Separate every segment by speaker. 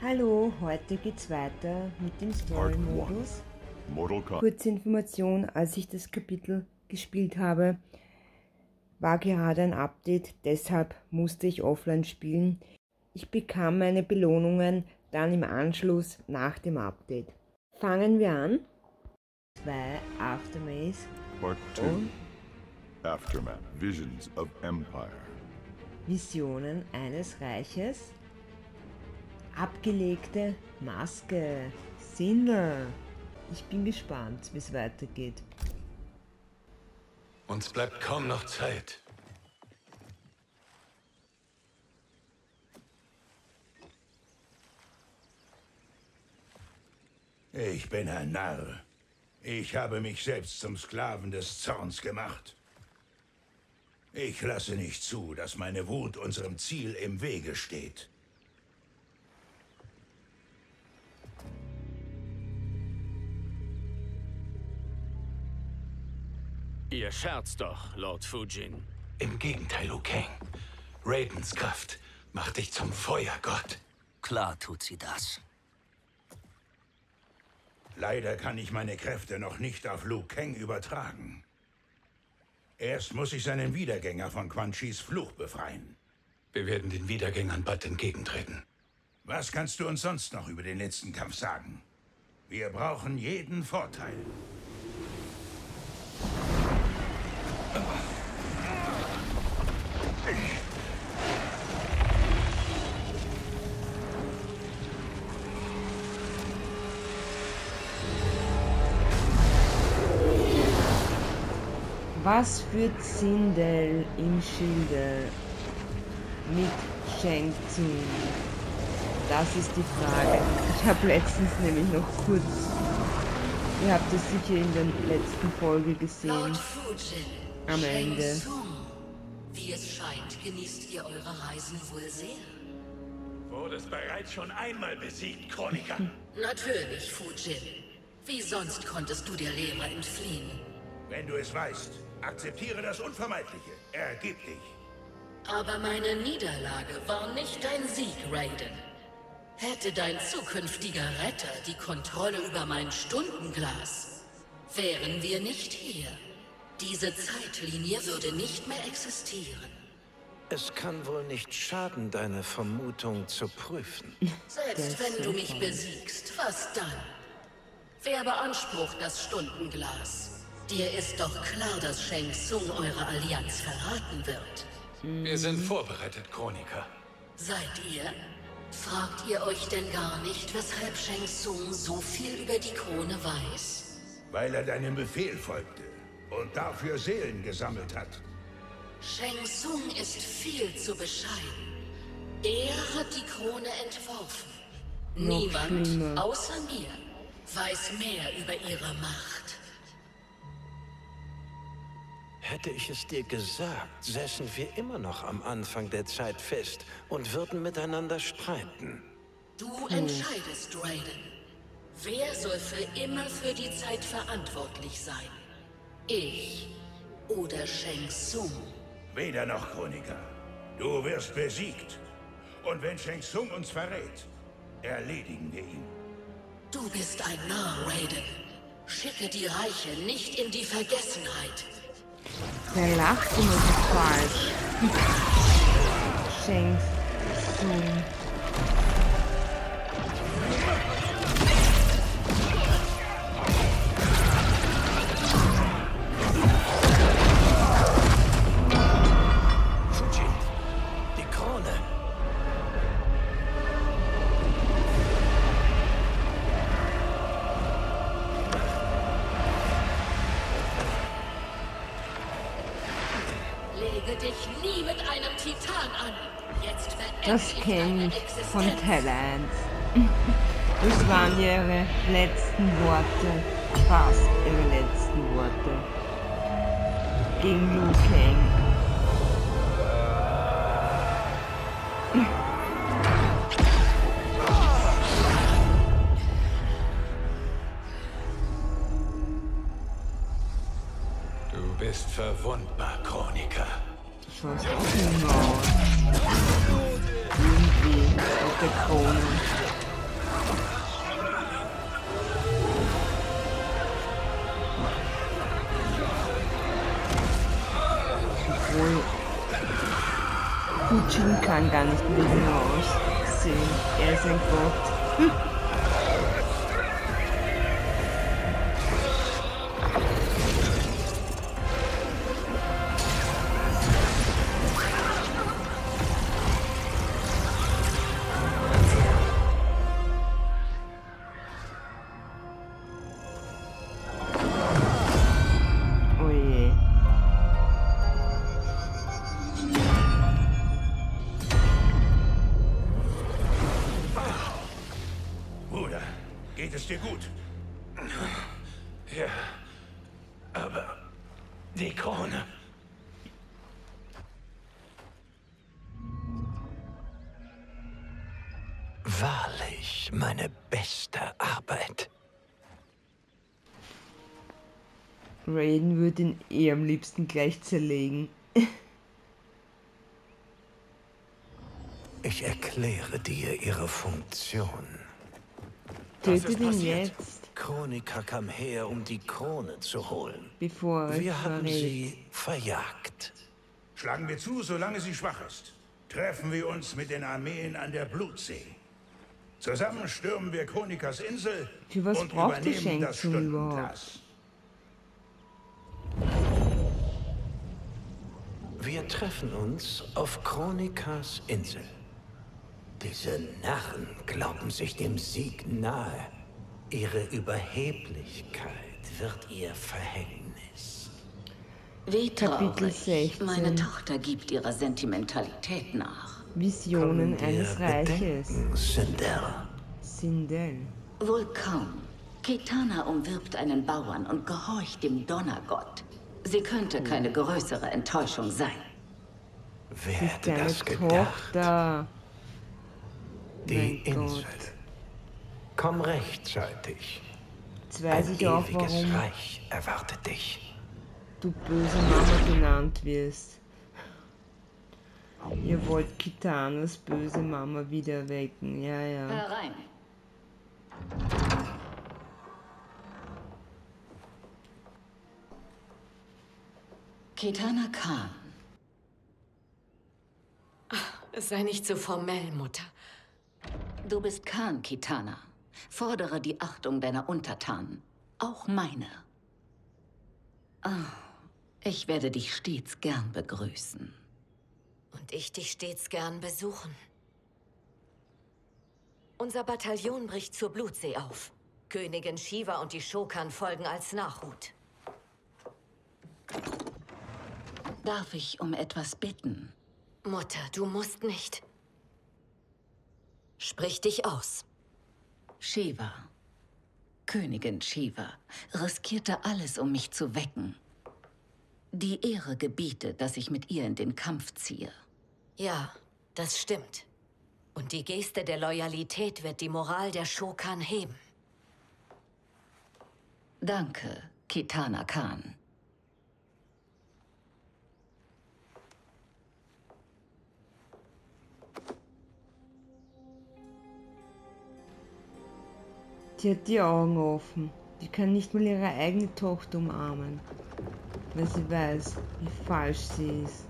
Speaker 1: Hallo, heute geht's weiter mit dem Story-Modus. Kurze Information, als ich das Kapitel gespielt habe, war gerade ein Update, deshalb musste ich offline spielen. Ich bekam meine Belohnungen dann im Anschluss nach dem Update. Fangen wir an. 2 Aftermath.
Speaker 2: Part 2. Aftermath. Visions of Empire.
Speaker 1: Visionen eines Reiches. Abgelegte Maske. Sinner. Ich bin gespannt, wie es weitergeht.
Speaker 3: Uns bleibt kaum noch Zeit.
Speaker 4: Ich bin ein Narr. Ich habe mich selbst zum Sklaven des Zorns gemacht. Ich lasse nicht zu, dass meine Wut unserem Ziel im Wege steht.
Speaker 5: Ihr scherzt doch, Lord Fujin.
Speaker 3: Im Gegenteil, Liu Kang. Raidens Kraft macht dich zum Feuergott.
Speaker 6: Klar tut sie das.
Speaker 4: Leider kann ich meine Kräfte noch nicht auf Liu Kang übertragen. Erst muss ich seinen Wiedergänger von Quan Chis Fluch befreien.
Speaker 3: Wir werden den Wiedergängern bald entgegentreten.
Speaker 4: Was kannst du uns sonst noch über den letzten Kampf sagen? Wir brauchen jeden Vorteil.
Speaker 1: Was führt Sindel im Schilde mit Shang Tsung? Das ist die Frage. Ich habe letztens nämlich noch kurz, ihr habt es sicher in der letzten Folge gesehen, am Ende.
Speaker 7: Wie es scheint, genießt ihr eure Reisen wohl sehr.
Speaker 3: Wurdest bereits schon einmal besiegt, Chroniker.
Speaker 7: Natürlich, Fujin. Wie sonst konntest du der Lehre entfliehen?
Speaker 4: Wenn du es weißt, akzeptiere das Unvermeidliche. Ergib dich.
Speaker 7: Aber meine Niederlage war nicht dein Sieg, Raiden. Hätte dein zukünftiger Retter die Kontrolle über mein Stundenglas, wären wir nicht hier. Diese Zeitlinie würde nicht mehr existieren.
Speaker 6: Es kann wohl nicht schaden, deine Vermutung zu prüfen.
Speaker 7: Selbst wenn du mich besiegst, was dann? Wer beansprucht das Stundenglas? Dir ist doch klar, dass Shang Tsung eure Allianz verraten wird.
Speaker 3: Wir sind vorbereitet, Chroniker.
Speaker 7: Seid ihr? Fragt ihr euch denn gar nicht, weshalb Shang Tsung so viel über die Krone weiß?
Speaker 4: Weil er deinem Befehl folgte und dafür Seelen gesammelt hat.
Speaker 7: Shang Tsung ist viel zu bescheiden. Er hat die Krone entworfen. Niemand außer mir weiß mehr über ihre Macht.
Speaker 6: Hätte ich es dir gesagt, säßen wir immer noch am Anfang der Zeit fest und würden miteinander streiten.
Speaker 7: Du entscheidest, Raiden. Wer soll für immer für die Zeit verantwortlich sein? Ich oder Shang Tsung?
Speaker 4: Weder noch, Chroniker. Du wirst besiegt. Und wenn Shang Tsung uns verrät, erledigen wir ihn.
Speaker 7: Du bist ein Narr, Raiden. Schicke die Reiche nicht in die Vergessenheit.
Speaker 1: Der lacht immer so falsch. Shang Tsung.
Speaker 6: Fujin, die Krone.
Speaker 7: Lege dich nie mit einem Titan an. Jetzt
Speaker 1: Das kenne ich von Thailand. Das waren ihre letzten Worte. Fast ihre letzten Worte. Gegen Liu Kang.
Speaker 3: Du bist verwundbar, Chroniker.
Speaker 1: Schaust auch immer aus. Irgendwie auf der Krone. Fujin kann gar nicht mehr hinaussehen. Er ist ein Gott.
Speaker 4: Geht es dir gut?
Speaker 6: Ja, aber die Krone. Wahrlich meine beste Arbeit.
Speaker 1: Raiden würde ihn eh am liebsten gleich zerlegen.
Speaker 6: Ich erkläre dir ihre Funktion.
Speaker 1: Tötet ihn jetzt.
Speaker 6: Kronika kam her, um die Krone zu holen.
Speaker 1: Bevor
Speaker 6: wir haben sie verjagt.
Speaker 4: Schlagen wir zu, solange sie schwach ist. Treffen wir uns mit den Armeen an der Blutsee. Zusammen stürmen wir Kronikas Insel
Speaker 1: für was
Speaker 4: und
Speaker 1: braucht die
Speaker 4: übernehmen das
Speaker 1: Schenkung
Speaker 4: Stundenglas.
Speaker 6: Wir treffen uns auf Kronikas Insel. Diese Narren glauben sich dem Sieg nahe. Ihre Überheblichkeit wird ihr Verhängnis.
Speaker 7: Wie
Speaker 1: Kapitel
Speaker 7: traurig.
Speaker 1: 16.
Speaker 7: Meine Tochter gibt ihrer Sentimentalität nach.
Speaker 1: Visionen eines Reiches.
Speaker 6: Sindel.
Speaker 7: Wohl kaum. Kitana umwirbt einen Bauern und gehorcht dem Donnergott. Sie könnte keine größere Enttäuschung sein.
Speaker 6: Wer
Speaker 1: Sie ist
Speaker 6: hätte
Speaker 1: deine
Speaker 6: das gedacht?
Speaker 1: Tochter.
Speaker 6: Die
Speaker 1: Mein
Speaker 6: Insel.
Speaker 1: Gott.
Speaker 6: Komm rechtzeitig.
Speaker 1: Jetzt weiß
Speaker 6: Ein
Speaker 1: ich auch,
Speaker 6: ewiges
Speaker 1: warum
Speaker 6: Reich erwartet dich.
Speaker 1: du böse Mama genannt wirst. Ihr wollt Kitanas böse Mama wieder wecken. Ja, ja.
Speaker 7: Herein. Kitana Khan.
Speaker 8: Sei nicht so formell, Mutter.
Speaker 7: Du bist Khan, Kitana. Fordere die Achtung deiner Untertanen. Auch meine. Ich werde dich stets gern begrüßen.
Speaker 8: Und ich dich stets gern besuchen. Unser Bataillon bricht zur Blutsee auf. Königin Shiva und die Shokan folgen als Nachhut.
Speaker 7: Darf ich um etwas bitten?
Speaker 8: Mutter, du musst nicht. Sprich dich aus.
Speaker 7: Shiva, Königin Shiva, riskierte alles, um mich zu wecken. Die Ehre gebietet, dass ich mit ihr in den Kampf ziehe.
Speaker 8: Ja, das stimmt. Und die Geste der Loyalität wird die Moral der Shokan heben.
Speaker 7: Danke, Kitana Khan.
Speaker 1: Die hat die Augen offen. Die kann nicht mal ihre eigene Tochter umarmen, weil sie weiß, wie falsch sie ist.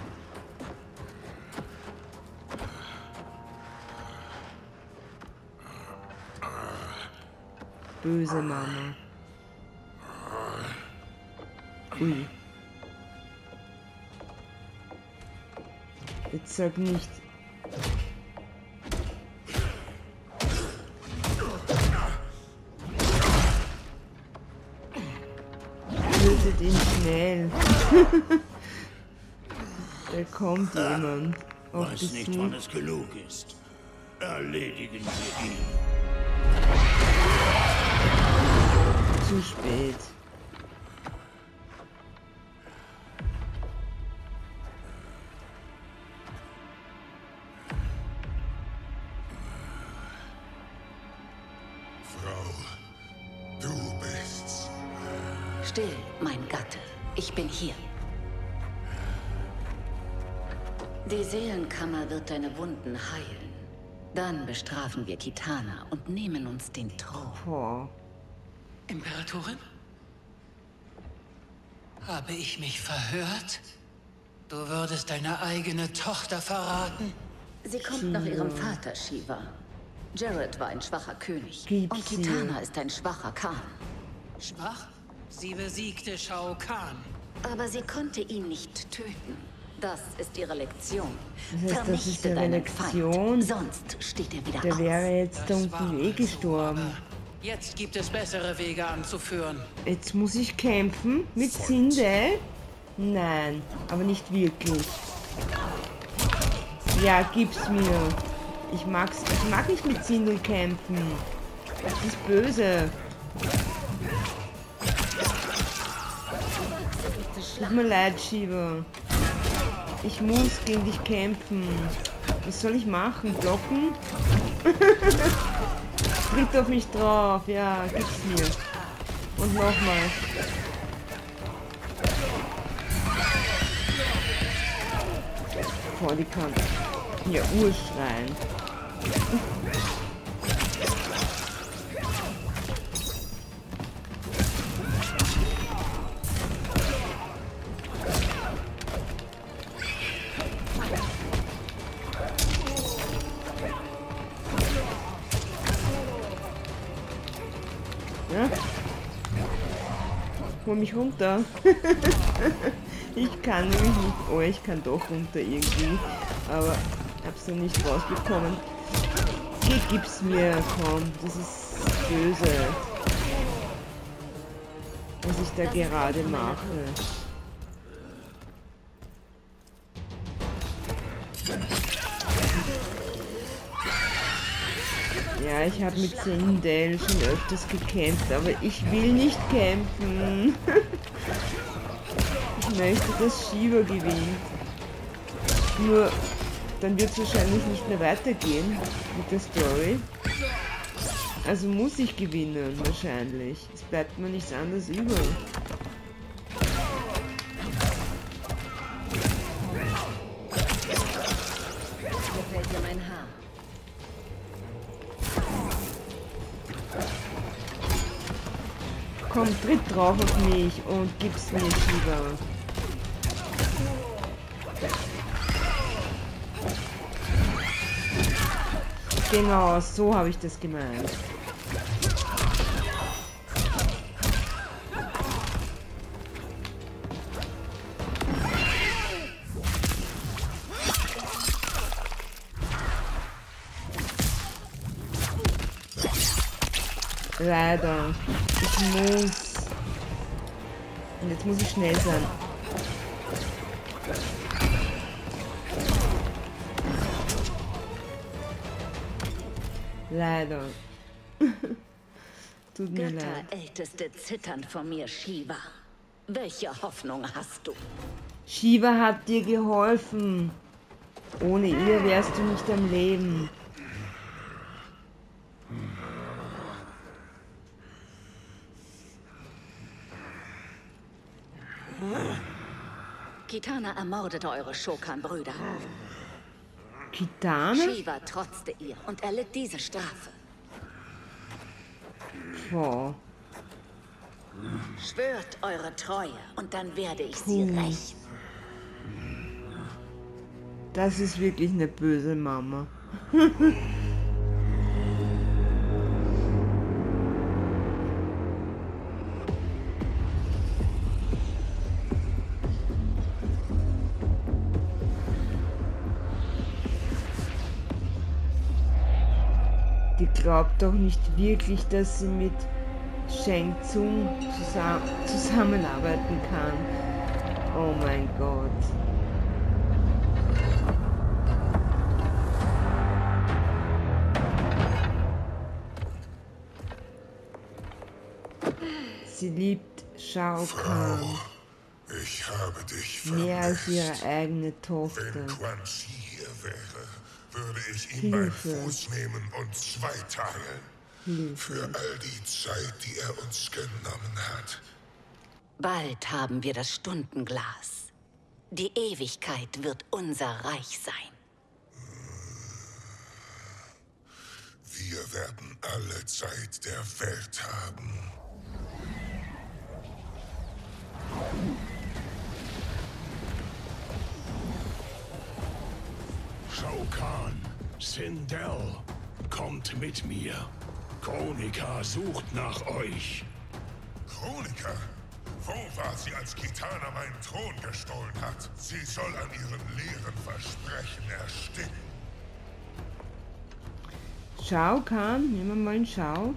Speaker 1: Böse Mama. Ui. Jetzt sag nicht. Tötet ihn schnell. Da kommt jemand. Auf
Speaker 4: Weiß
Speaker 1: Besuch.
Speaker 4: nicht, wann es genug ist. Erledigen wir ihn.
Speaker 1: Zu spät.
Speaker 2: Frau, du bist's.
Speaker 7: Still, mein Gatte. Ich bin hier. Die Seelenkammer wird deine Wunden heilen. Dann bestrafen wir Kitana und nehmen uns den Thron.
Speaker 1: Boah.
Speaker 3: Imperatorin? Habe ich mich verhört?
Speaker 7: Du würdest deine eigene Tochter verraten?
Speaker 8: Sie kommt nach ihrem Vater, Shiva. Jared war ein schwacher König.
Speaker 1: Gib's
Speaker 8: Und Kitana ist ein schwacher Khan.
Speaker 7: Schwach? Sie besiegte Shao Kahn.
Speaker 8: Aber sie konnte ihn nicht töten. Das ist ihre Lektion.
Speaker 1: Das heißt, das ist ihre
Speaker 8: deinen
Speaker 1: Lektion.
Speaker 8: Feind, sonst steht er wieder
Speaker 1: Der
Speaker 8: auf.
Speaker 1: wäre jetzt da unten eh gestorben.
Speaker 7: Jetzt gibt es bessere Wege anzuführen.
Speaker 1: Jetzt muss ich kämpfen mit Sindel? Nein, aber nicht wirklich. Ja, gib's mir. Ich mag nicht mit Sindel kämpfen. Das ist böse. Tut mir leid, Shiva. Ich muss gegen dich kämpfen. Was soll ich machen? Blocken? Tritt auf mich drauf. Ja, gib's mir. Und nochmal. Boah, die kann ja urschreien. Ja? Hol mich runter. Ich kann nämlich nicht. Oh, ich kann doch runter irgendwie. Aber hab's noch nicht rausbekommen. Gib's mir, komm. Das ist böse. Was ich da gerade mache. Ja, ich habe mit Sindel schon öfters gekämpft, aber ich will nicht kämpfen. Ich möchte, dass Shiva gewinnt. Nur, dann wird es wahrscheinlich nicht mehr weitergehen mit der Story. Also muss ich gewinnen, wahrscheinlich. Es bleibt mir nichts anderes über.
Speaker 8: Gefällt dir mein Haar?
Speaker 1: Komm, tritt drauf auf mich und gib's mir, Shiva. Genau, so habe ich das gemeint. Leider. Ich muss. Und jetzt muss ich schnell sein. Leider. Tut mir leid.
Speaker 8: Götterälteste zittern vor mir, Shiva. Welche Hoffnung hast du?
Speaker 1: Shiva hat dir geholfen. Ohne ihr wärst du nicht am Leben.
Speaker 8: Kitana ermordete eure Shokan-Brüder.
Speaker 1: Kitana?
Speaker 8: Shiva trotzte ihr und erlitt diese Strafe.
Speaker 1: Boah.
Speaker 8: Schwört eure Treue und dann werde ich sie rächen.
Speaker 1: Das ist wirklich eine böse Mama. Die glaubt doch nicht wirklich, dass sie mit Shang Tsung zusammenarbeiten kann. Oh mein Gott. Sie liebt Shao Kahn.
Speaker 2: Ich habe dich
Speaker 1: Mehr als
Speaker 2: vermisst.
Speaker 1: ihre eigene Tochter.
Speaker 2: Wenn Quan Chi hier wäre, würde ich ihn beim Fuß nehmen und zweiteilen. Für all die Zeit, die er uns genommen hat.
Speaker 8: Bald haben wir das Stundenglas. Die Ewigkeit wird unser Reich sein.
Speaker 2: Wir werden alle Zeit der Welt haben. Sindel, kommt mit mir. Kronika sucht nach euch. Kronika? Wo war sie, als Kitana meinen Thron gestohlen hat? Sie soll an ihren leeren Versprechen ersticken.
Speaker 1: Shao Kahn, nehmen wir mal einen Shao.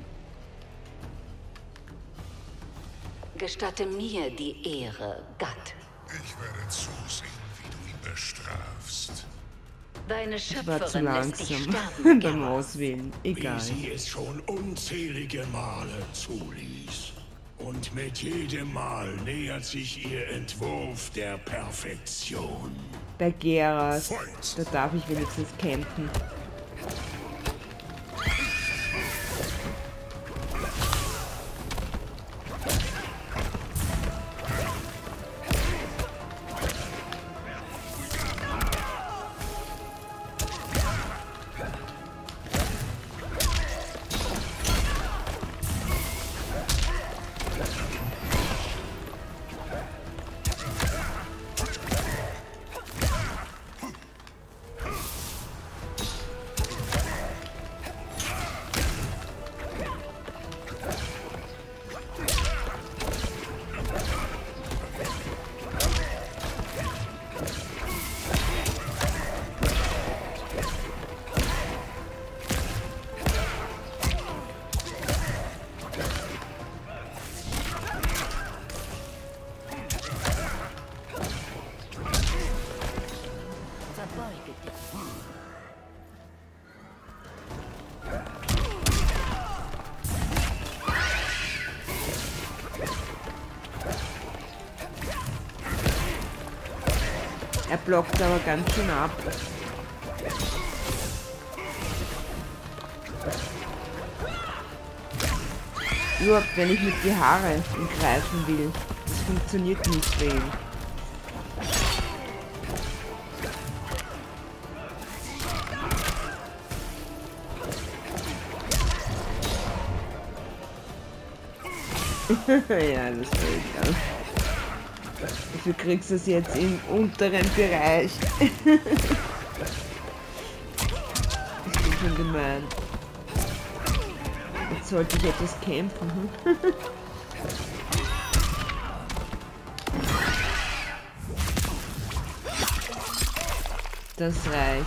Speaker 8: Gestatte mir die Ehre, Gatt.
Speaker 2: Ich werde zusehen, wie du ihn bestrafst.
Speaker 8: Deine
Speaker 1: Ich war zu
Speaker 8: Schöpferin lässt dich
Speaker 1: langsam
Speaker 8: sterben,
Speaker 1: beim
Speaker 8: Geralt.
Speaker 1: Auswählen. Egal.
Speaker 2: Wie sie es schon unzählige Male zuließ. Und mit jedem Mal nähert sich ihr Entwurf der Perfektion.
Speaker 1: Bei Geras, da darf ich wenigstens campen. Er blockt aber ganz schön ab. Überhaupt, wenn ich mit die Haare ihn greifen will. Das funktioniert nicht bei ihm. Ja, das fällt an. Dafür kriegst du es jetzt im unteren Bereich. Das ist schon gemein. Jetzt sollte ich etwas campen. Das reicht.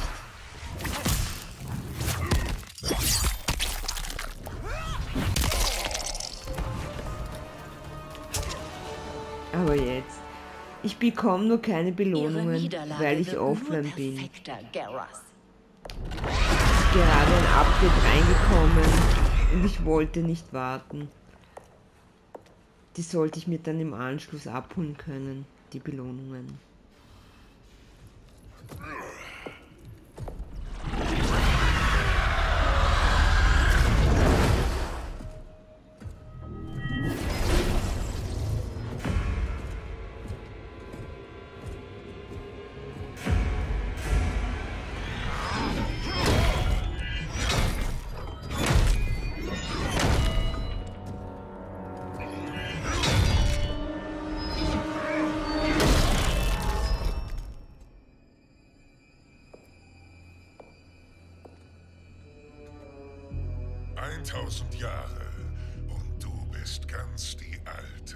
Speaker 1: Aber jetzt. Ich bekomme nur keine Belohnungen, weil ich offline bin. Ist gerade ein Update reingekommen und ich wollte nicht warten. Die sollte ich mir dann im Anschluss abholen können, die Belohnungen.
Speaker 2: Jahre und du bist ganz die Alte.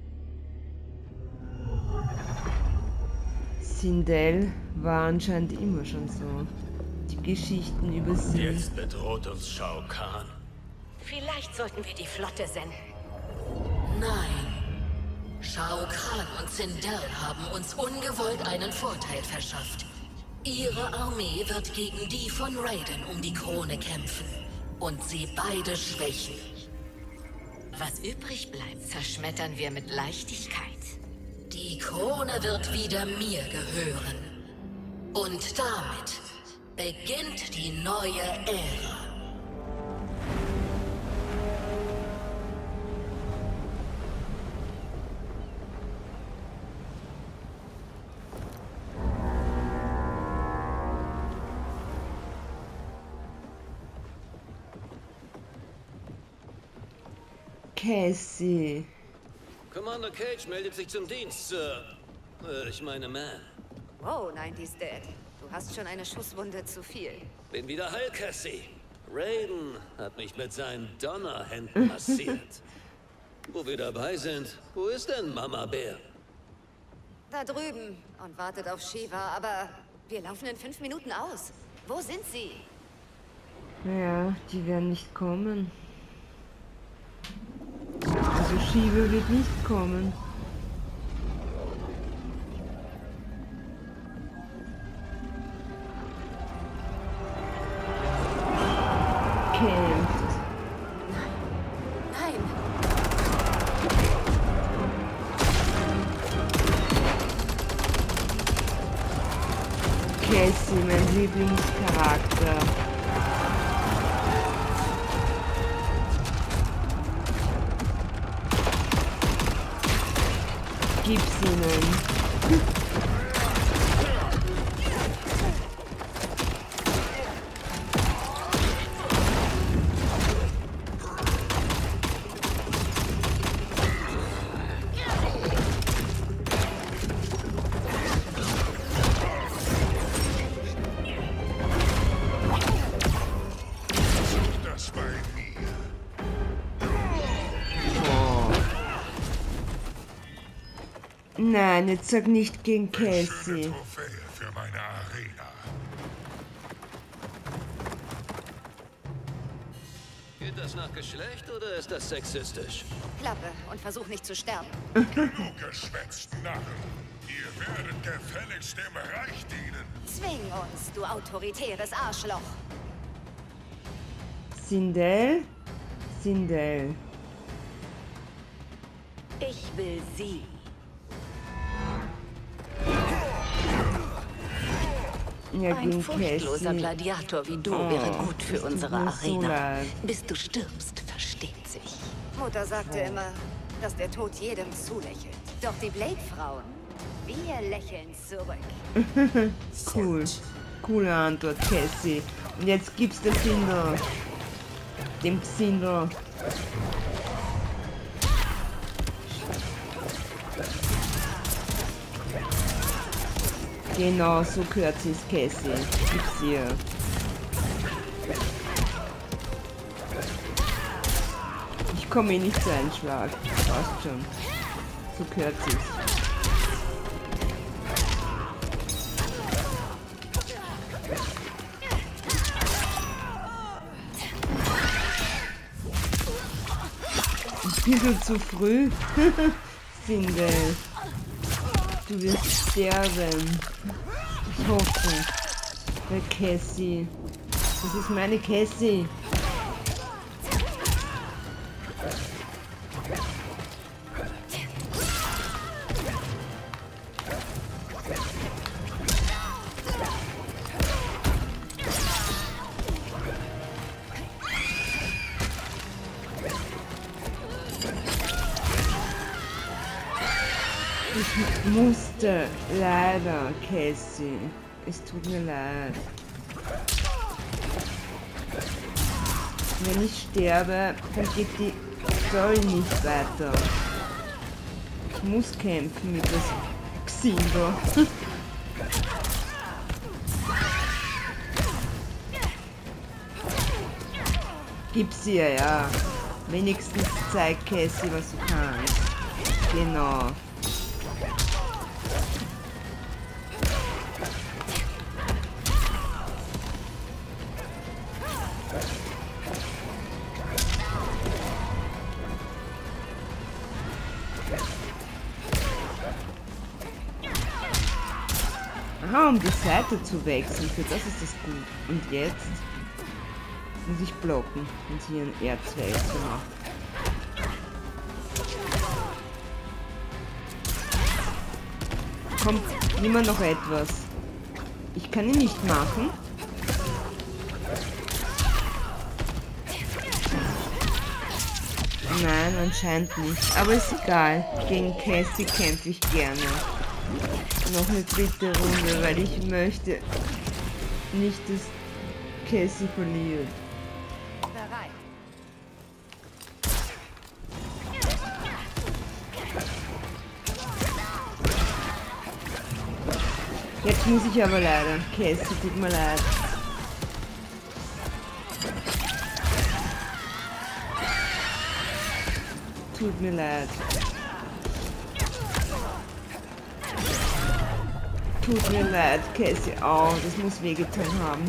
Speaker 1: Sindel war anscheinend immer schon so. Die Geschichten über sie.
Speaker 5: Jetzt bedroht uns Shao Kahn.
Speaker 8: Vielleicht sollten wir die Flotte senden.
Speaker 7: Nein. Shao Kahn und Sindel haben uns ungewollt einen Vorteil verschafft. Ihre Armee wird gegen die von Raiden um die Krone kämpfen. Und sie beide schwächen.
Speaker 8: Was übrig bleibt, zerschmettern wir mit Leichtigkeit.
Speaker 7: Die Krone wird wieder mir gehören. Und damit beginnt die neue Ära.
Speaker 1: Cassie.
Speaker 5: Commander Cage meldet sich zum Dienst, Sir. Ich meine, Man.
Speaker 9: Wow, 90's Dad. Du hast schon eine Schusswunde zu viel.
Speaker 5: Bin wieder heil, Cassie. Raiden hat mich mit seinen Donnerhänden massiert. Wo wir dabei sind, wo ist denn Mama Bär?
Speaker 9: Da drüben und wartet auf Shiva, aber wir laufen in 5 Minuten aus. Wo sind sie?
Speaker 1: Ja, die werden nicht kommen. Also Shiva wird nicht kommen. Kämpft.
Speaker 9: Nein.
Speaker 1: Cassie, mein Lieblingscharakter. Gib's ihnen. Nein, jetzt sag nicht gegen Cassie.
Speaker 2: Trophäe für meine Arena.
Speaker 5: Geht das nach Geschlecht oder ist das sexistisch?
Speaker 9: Klappe und versuch nicht zu sterben.
Speaker 2: Genug geschwätzt, Narren. Ihr werdet gefälligst dem Reich dienen.
Speaker 9: Zwing uns, du autoritäres Arschloch.
Speaker 1: Sindel? Sindel.
Speaker 8: Ich will sie.
Speaker 1: Ja,
Speaker 8: Ein furchtloser Gladiator wie du wäre gut für unsere Arena. Bis du stirbst, versteht sich.
Speaker 9: Mutter sagte immer, dass der Tod jedem zulächelt. Doch die Blade-Frauen, wir lächeln zurück.
Speaker 1: Cool. Coole Antwort, Cassie. Und jetzt gibt's der Sindel. Dem Sindel. Genau, so gehört sie es, Cassie. Gib's ihr. Ich komme eh nicht zu einem Schlag. Passt schon. So gehört sie es. Ein bisschen zu früh. Sindel. Du wirst sterben. Ich hoffe. Bei Cassie. Das ist meine Cassie. Ich musste leider, Cassie. Es tut mir leid. Wenn ich sterbe, dann geht die Story nicht weiter. Ich muss kämpfen mit das Xindel. Gib's ihr, ja. Wenigstens zeig Cassie, was du kannst. Genau. Aha, um die Seite zu wechseln, für das ist das gut. Und jetzt muss ich blocken, wenn sie ihren R2 macht. Kommt immer noch etwas. Ich kann ihn nicht machen. Nein, anscheinend nicht. Aber ist egal. Gegen Cassie kämpfe ich gerne. Noch eine dritte Runde, weil ich möchte nicht, dass Cassie verliert.
Speaker 9: Bereit.
Speaker 1: Jetzt muss ich aber leider. Cassie, tut mir leid. tut mir leid. Tut mir leid, Cassie. Oh, das muss wehgetan haben.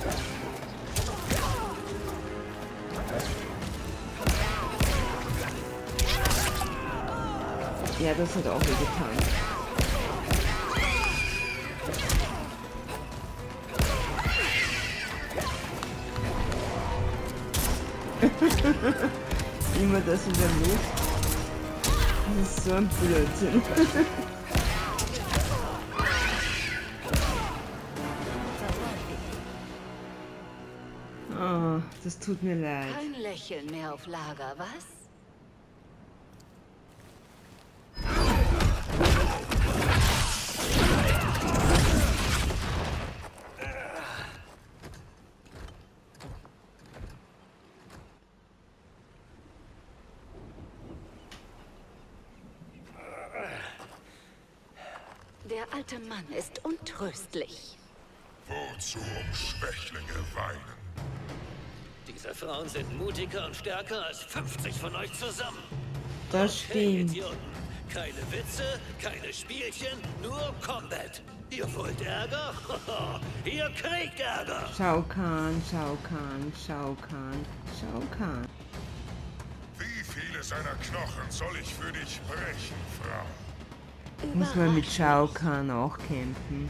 Speaker 1: Ja, das hat auch wehgetan. Immer das in der Luft. Das ist so ein Blödsinn. Oh, das tut mir leid.
Speaker 9: Kein Lächeln mehr auf Lager, was? Der alte Mann ist untröstlich.
Speaker 2: Wozu Schwächlinge weinen?
Speaker 5: Diese Frauen sind mutiger und stärker als 50 von euch zusammen.
Speaker 1: Das stimmt.
Speaker 5: Idioten. Keine Witze, keine Spielchen, nur Combat. Ihr wollt Ärger? Ihr kriegt Ärger.
Speaker 1: Shao Kahn, Shao Kahn, Shao Kahn, Shao Kahn.
Speaker 2: Wie viele seiner Knochen soll ich für dich brechen, Frau?
Speaker 1: Muss man mit Shao Kahn auch kämpfen.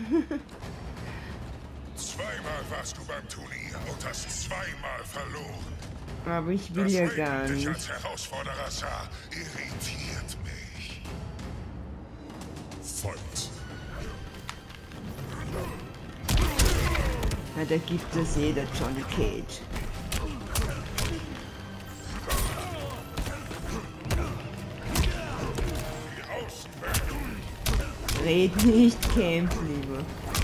Speaker 2: Zweimal warst du beim Turnier und hast zweimal verloren.
Speaker 1: Aber ich will ja gar
Speaker 2: Dass Raiden dich
Speaker 1: nicht.
Speaker 2: als Herausforderer sah, irritiert mich. Fight.
Speaker 1: Ja, da gibt es der Johnny Cage.
Speaker 2: Die Außenwelt.
Speaker 1: Red nicht, kämpf lieber.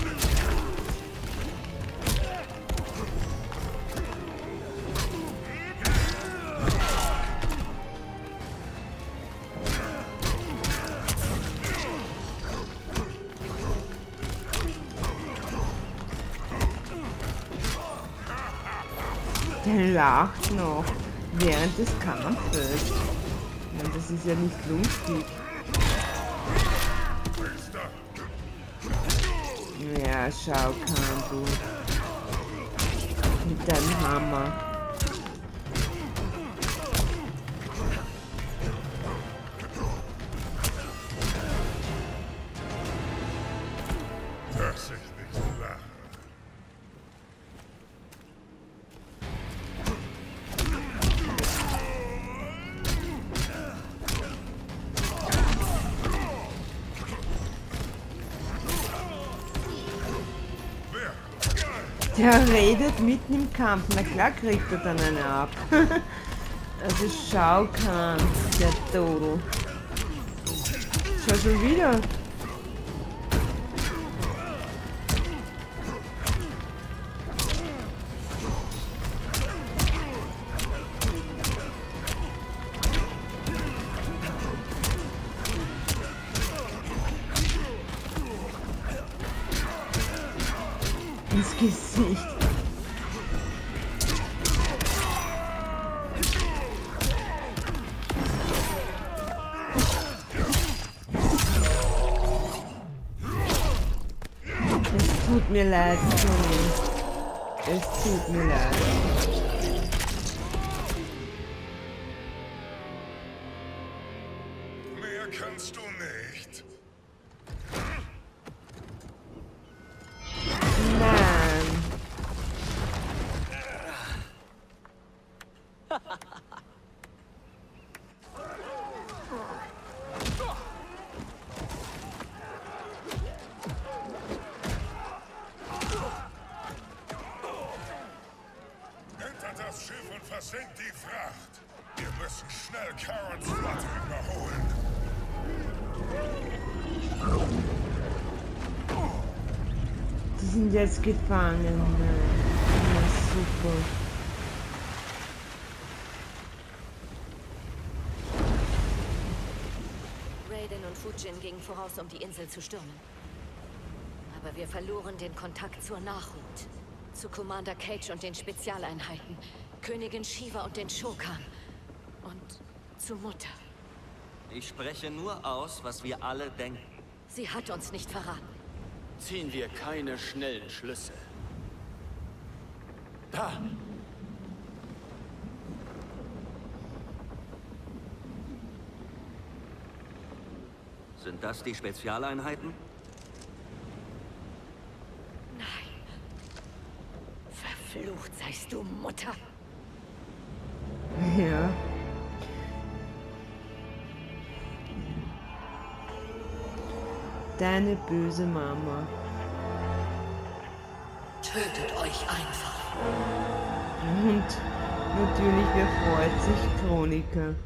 Speaker 1: Der lacht noch während des Kampfes. Ja, das ist ja nicht lustig. Ja, Shao Kahn, du. Mit deinem Hammer.
Speaker 2: Dass ich nicht lache.
Speaker 1: Der redet mitten im Kampf. Na klar kriegt er dann eine ab. Also Shao Kahn, der Todel. Schau schon wieder. Ins Gesicht. Es tut mir leid, Tony. Es tut mir leid.
Speaker 2: Mehr kannst du nicht.
Speaker 1: Nein.
Speaker 2: Entert das Schiff und versenkt die Fracht. Wir müssen schnell Karens Flotte überholen.
Speaker 1: Die sind jetzt gefangen. Ja, super.
Speaker 8: Raiden und Fujin gingen voraus, um die Insel zu stürmen. Aber wir verloren den Kontakt zur Nachhut. Zu Commander Cage und den Spezialeinheiten, Königin Shiva und den Shokan. Und zu Mutter.
Speaker 10: Ich spreche nur aus, was wir alle denken.
Speaker 8: Sie hat uns nicht verraten.
Speaker 11: Ziehen wir keine schnellen Schlüsse. Da!
Speaker 10: Sind das die Spezialeinheiten?
Speaker 8: Nein. Verflucht seist du, Mutter.
Speaker 1: Ja. Deine böse Mama.
Speaker 7: Tötet euch einfach.
Speaker 1: Und natürlich, wer freut sich? Kronika.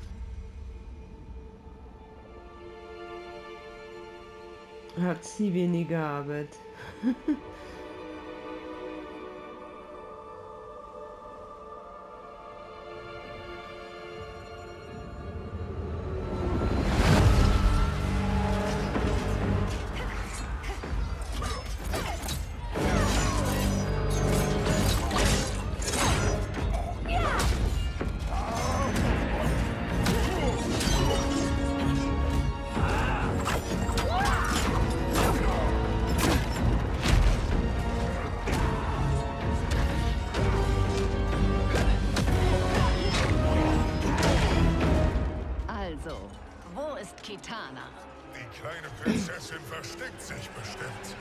Speaker 1: Hat sie weniger Arbeit.
Speaker 9: Wo ist Kitana?
Speaker 2: Die kleine Prinzessin versteckt sich bestimmt.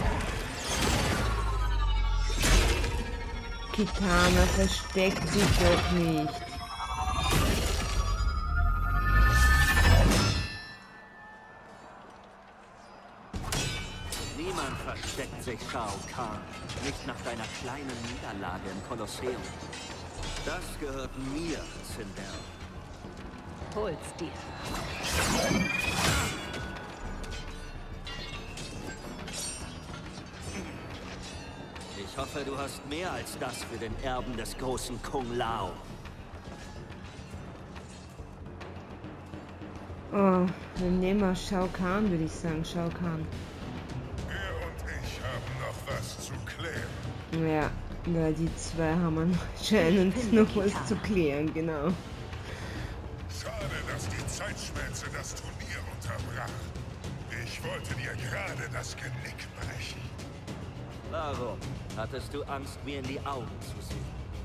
Speaker 1: Kitana versteckt sich doch nicht.
Speaker 10: Niemand versteckt sich, Shao Kahn. Nicht nach deiner kleinen Niederlage im Kolosseum. Das gehört mir, Sindel.
Speaker 9: Hol's dir.
Speaker 10: Ich hoffe, du hast mehr als das für den Erben des großen Kung Lao.
Speaker 1: Oh, wir nehmen mal Shao Kahn, würde ich sagen. Shao Kahn.
Speaker 2: Er und ich haben noch was zu klären.
Speaker 1: Ja, weil die zwei haben anscheinend noch was zu klären, genau.
Speaker 2: Schade, dass die Zeitschmelze das Turnier unterbrach. Ich wollte dir gerade das Genick brechen.
Speaker 10: Warum? Hattest du Angst, mir in die Augen zu sehen?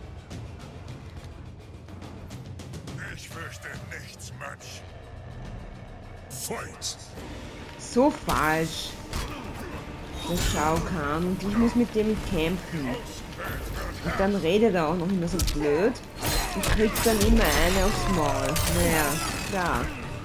Speaker 2: Ich fürchte nichts, Mönch. Fight!
Speaker 1: So falsch. Der Shao Kahn und ich muss mit dem kämpfen. Und dann redet er auch noch immer so blöd und kriegt dann immer eine aufs Maul. Naja, da.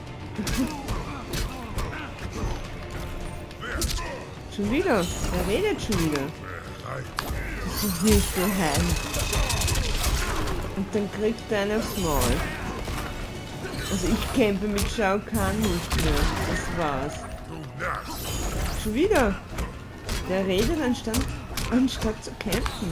Speaker 1: Schon wieder. Er redet schon wieder. Das ist nicht so heim. Und dann kriegt er eine aufs Maul. Also ich kämpfe mit Shao Kahn nicht mehr. Das war's. Schon wieder. Der redet anstatt zu kämpfen.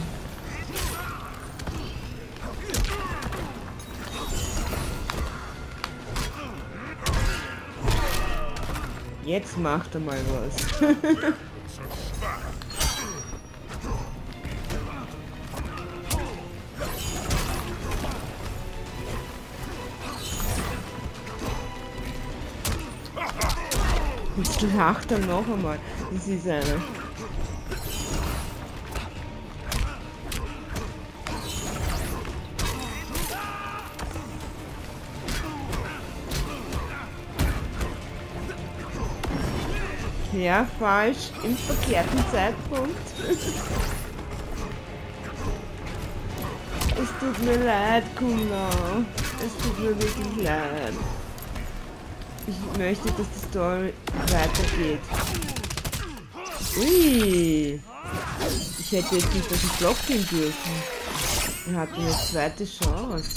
Speaker 1: Jetzt macht er mal was. Jetzt lacht er noch einmal. Das ist einer. Ja, falsch. Im verkehrten Zeitpunkt. Es tut mir leid, Kung Lao. Es tut mir wirklich leid. Ich möchte, dass die Story weitergeht. Ui! Ich hätte jetzt nicht auf den Block gehen dürfen. Wir hatten eine zweite Chance.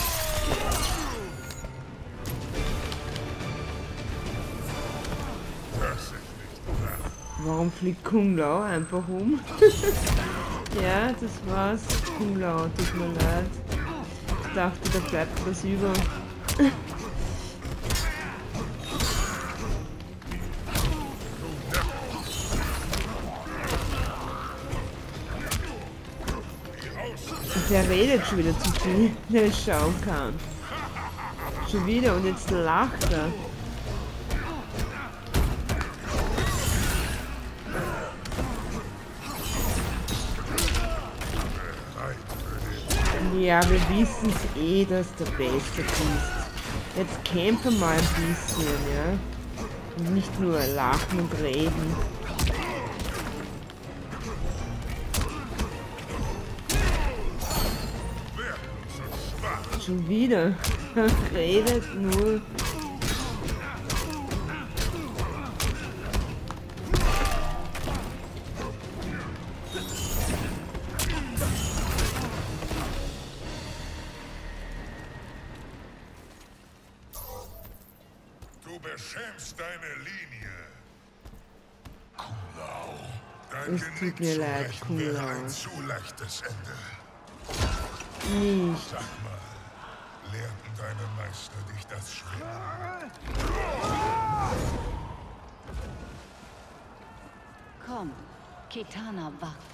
Speaker 1: Warum fliegt Kung Lao einfach um? Ja, das war's. Kung Lao, tut mir leid. Ich dachte, da bleibt was über. Der redet schon wieder zu viel, der Shao Kahn. Schon wieder und jetzt lacht er. Ja, wir wissen es eh, dass du besser bist. Jetzt kämpfen wir mal ein bisschen, ja? Und nicht nur lachen und reden. Schon wieder. Redet nur.
Speaker 2: Du beschämst deine Linie. Kulau. Dein
Speaker 1: Es tut mir leid,
Speaker 2: wäre
Speaker 1: Kulau.
Speaker 2: ein zu leichtes Ende.
Speaker 1: Nicht.
Speaker 2: Sag mal, lehrten deine Meister dich das Schwert?
Speaker 9: Komm, Kitana wartet.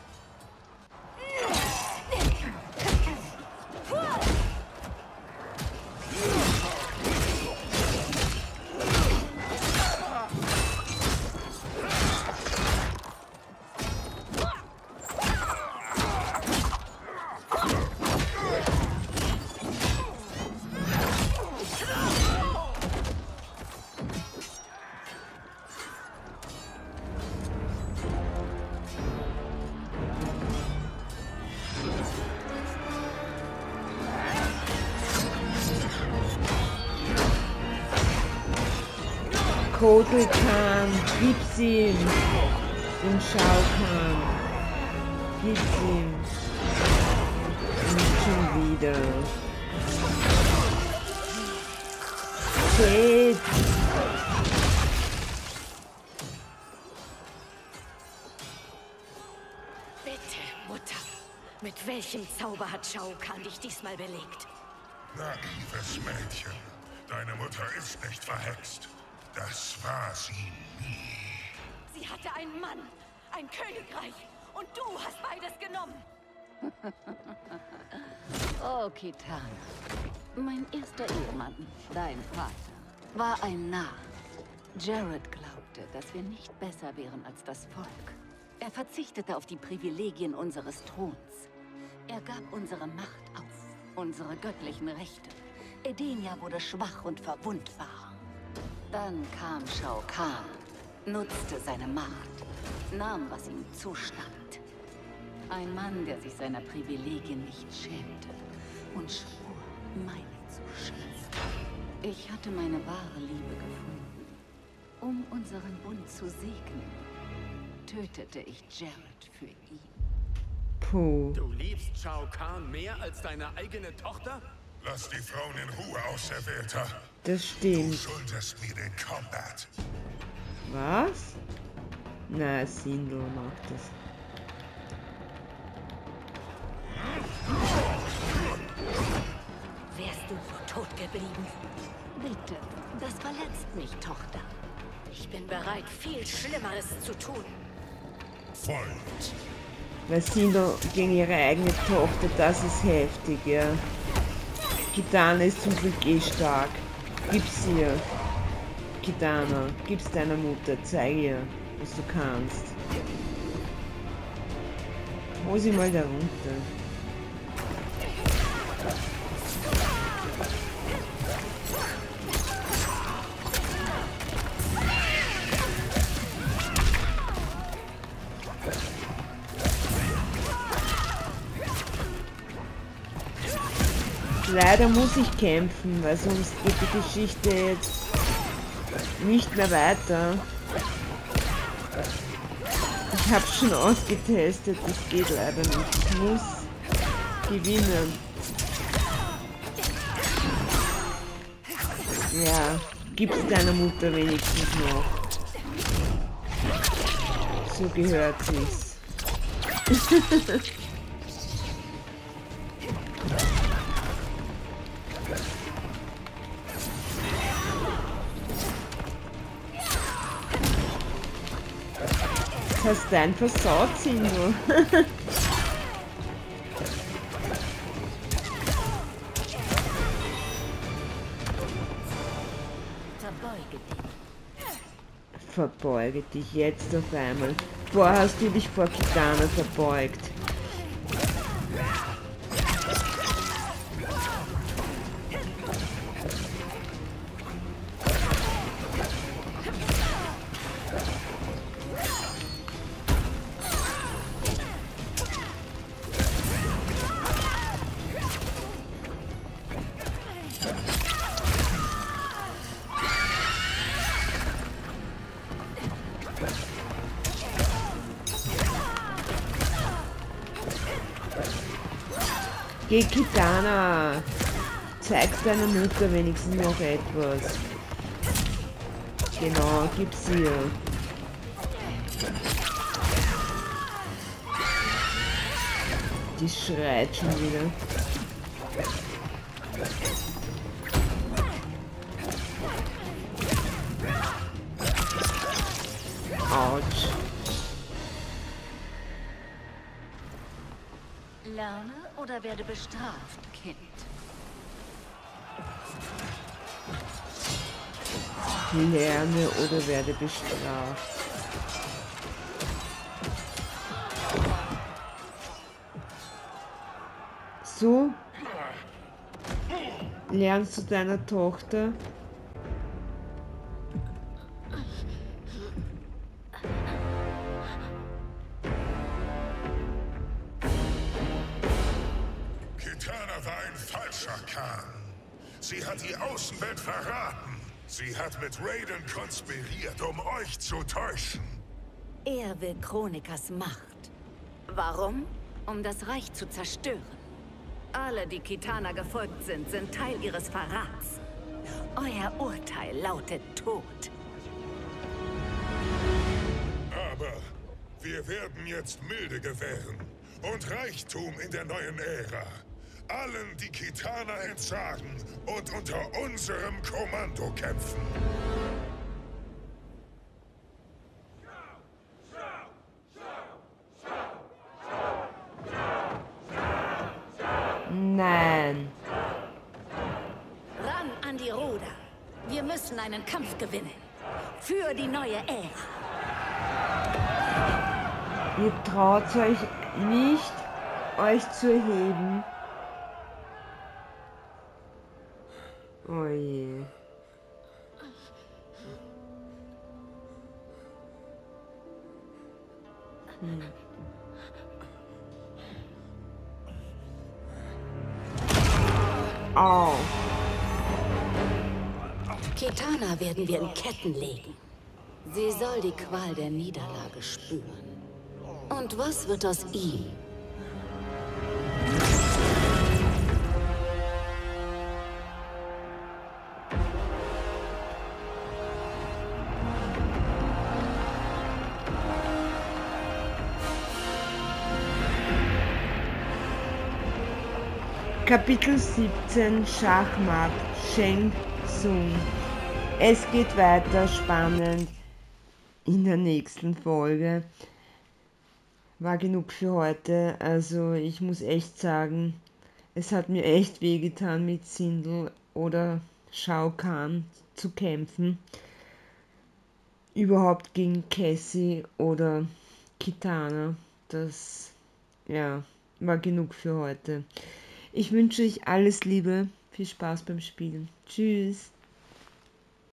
Speaker 1: Kotal Kahn, gib's ihm. Den Shao Kahn. Gib's ihm. Und schon wieder. Geht.
Speaker 8: Bitte, Mutter. Mit welchem Zauber hat Shao Kahn dich diesmal belegt?
Speaker 2: Naives Mädchen. Deine Mutter ist nicht verhext. Das war sie nie.
Speaker 8: Sie hatte einen Mann, ein Königreich. Und du hast beides genommen.
Speaker 9: Oh, Kitana. Mein erster Ehemann, dein Vater, war ein Narr. Jared glaubte, dass wir nicht besser wären als das Volk. Er verzichtete auf die Privilegien unseres Throns. Er gab unsere Macht auf, unsere göttlichen Rechte. Edenia wurde schwach und verwundbar. Dann kam Shao Kahn, nutzte seine Macht, nahm, was ihm zustand. Ein Mann, der sich seiner Privilegien nicht schämte und schwor, meine zu schützen. Ich hatte meine wahre Liebe gefunden. Um unseren Bund zu segnen, tötete ich Jared für ihn.
Speaker 1: Puh.
Speaker 11: Du liebst Shao Kahn mehr als deine eigene Tochter?
Speaker 2: Lass die Frauen in Ruhe, Auserwählter.
Speaker 1: Das stimmt.
Speaker 2: Du schuldest mir den Combat.
Speaker 1: Was? Na, Sindel macht das.
Speaker 8: Wärst du nur tot geblieben?
Speaker 9: Bitte, das verletzt mich, Tochter.
Speaker 8: Ich bin bereit, viel Schlimmeres zu tun.
Speaker 2: Folgt.
Speaker 1: Weil Sindel gegen ihre eigene Tochter, das ist heftig, ja. Kitana ist zum Glück eh stark. Gib's ihr. Kitana, gib's deiner Mutter, zeig ihr, was du kannst. Hol sie mal da runter. Leider muss ich kämpfen, weil sonst geht die Geschichte jetzt nicht mehr weiter. Ich habe schon ausgetestet, das geht leider nicht. Ich muss gewinnen. Ja, gib's deiner Mutter wenigstens noch. So gehört sich's. Hast du einen versaut, Sindel? verbeuge dich jetzt auf einmal. Vorher hast du dich vor Kitana verbeugt. Geh, Kitana! Zeig deiner Mutter wenigstens noch etwas. Genau, gib's ihr. Die schreit schon wieder. Autsch.
Speaker 9: Lerne oder werde bestraft, Kind.
Speaker 1: Lerne oder werde bestraft. So lernst du deiner Tochter
Speaker 2: Kitana war ein falscher Khan. Sie hat die Außenwelt verraten. Sie hat mit Raiden konspiriert, um euch zu täuschen.
Speaker 8: Er will Chronikers Macht. Warum? Um das Reich zu zerstören. Alle, die Kitana gefolgt sind, sind Teil ihres Verrats. Euer Urteil lautet Tod.
Speaker 2: Aber wir werden jetzt Milde gewähren und Reichtum in der neuen Ära. Allen, die Kitana entsagen und unter unserem Kommando kämpfen.
Speaker 1: Nein.
Speaker 8: Ran an die Ruder. Wir müssen einen Kampf gewinnen. Für die neue Ära.
Speaker 1: Ihr traut euch nicht, euch zu erheben. Oh je. Au.
Speaker 8: Kitana werden wir in Ketten legen. Sie soll die Qual der Niederlage spüren. Und was wird aus ihm?
Speaker 1: Kapitel 17 Schachmatt Shang Tsung. Es geht weiter spannend in der nächsten Folge. War genug für heute. Also ich muss echt sagen, es hat mir echt wehgetan, mit Sindel oder Shao Kahn zu kämpfen. Überhaupt gegen Cassie oder Kitana. Das war genug für heute. Ich wünsche euch alles Liebe, viel Spaß beim Spielen. Tschüss.